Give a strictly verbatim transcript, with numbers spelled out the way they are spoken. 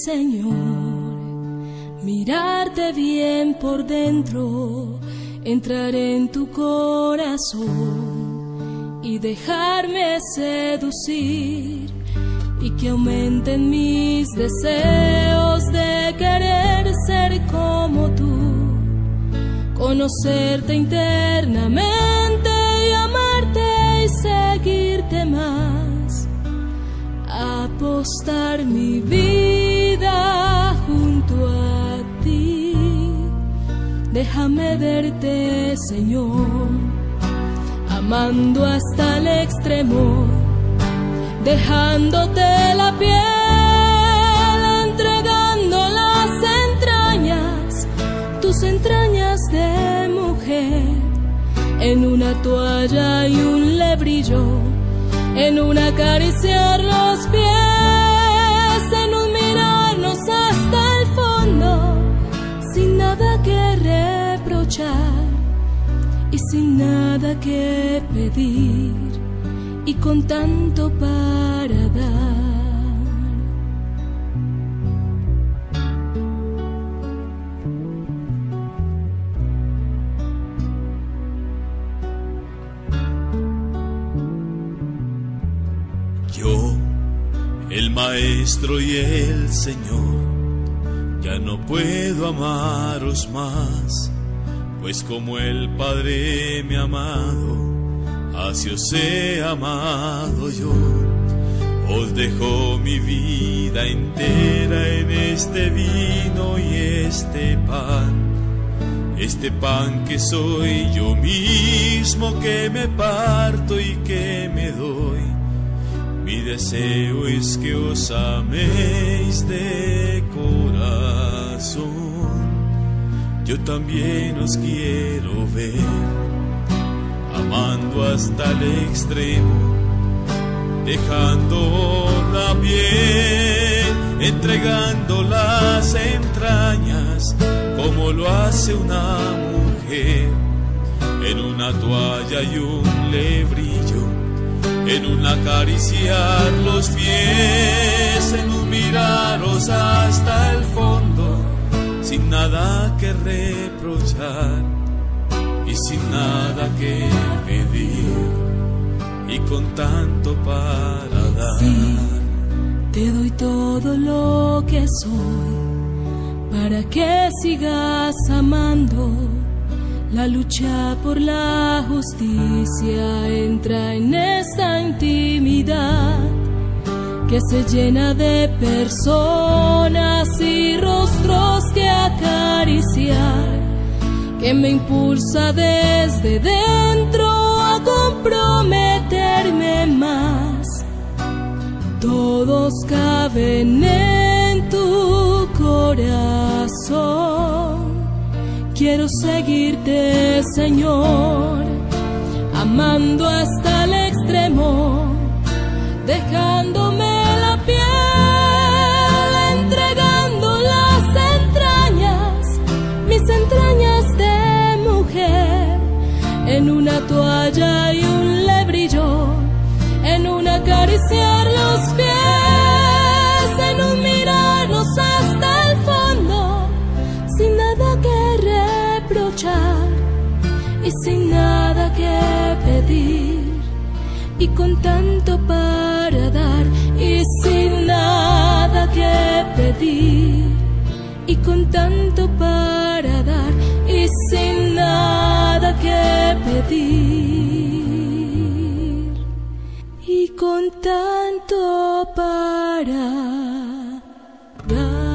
Señor, mirarte bien por dentro, entrar en tu corazón y dejarme seducir, y que aumenten mis deseos de querer ser como tú, conocerte internamente y amarte y seguirte más, apostar mi vida junto a ti. Déjame verte, Señor, amando hasta el extremo, dejándote la piel, entregando las entrañas, tus entrañas de mujer, en una toalla y un lebrillo, en un acariciar los pies, en un mirarnos hasta el fondo, sin nada que reprochar y sin nada que pedir, y con tanto para dar. Yo, el Maestro y el Señor, ya no puedo amaros más, pues como el Padre me ha amado, así os he amado yo. Os dejo mi vida entera en este vino y este pan, este pan que soy yo mismo, que me parto y que me doy. Mi deseo es que os améis de corazón. Yo también os quiero ver, amando hasta el extremo, dejándola bien, entregando las entrañas, como lo hace una mujer, en una toalla y un lebrillo, en un acariciar los pies, en un miraros hasta el fondo, sin nada que reprochar y sin nada que pedir, y con tanto para dar. Sí, te doy todo lo que soy, para que sigas amando. La lucha por la justicia entra en esta intimidad, que se llena de personas y rostros que acariciar, que me impulsa desde dentro a comprometerme más. Todos caben en tu corazón. Quiero seguirte, Señor, amando hasta el extremo, dejándome la piel, entregando las entrañas, mis entrañas de mujer, en una toalla y un lebrillo, en un acariciar los pies, en un mirarnos hasta el fondo, sin nada que reprochar y sin nada que pedir, y con tanto para dar, y sin nada que pedir, y con tanto para dar, y sin nada que pedir, y con tanto para dar.